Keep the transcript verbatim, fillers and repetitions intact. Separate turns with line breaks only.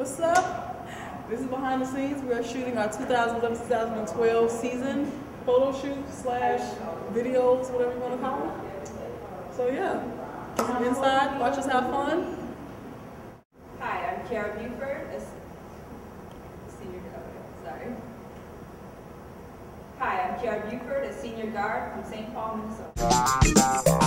What's up? This is behind the scenes. We are shooting our two thousand eleven to twenty twelve season photo shoot slash videos, whatever you want to call it. So yeah, come inside, watch us have fun.
Hi, I'm Kara Buford, a senior guard. Sorry. Hi, I'm Kara Buford, a senior guard from Saint Paul, Minnesota.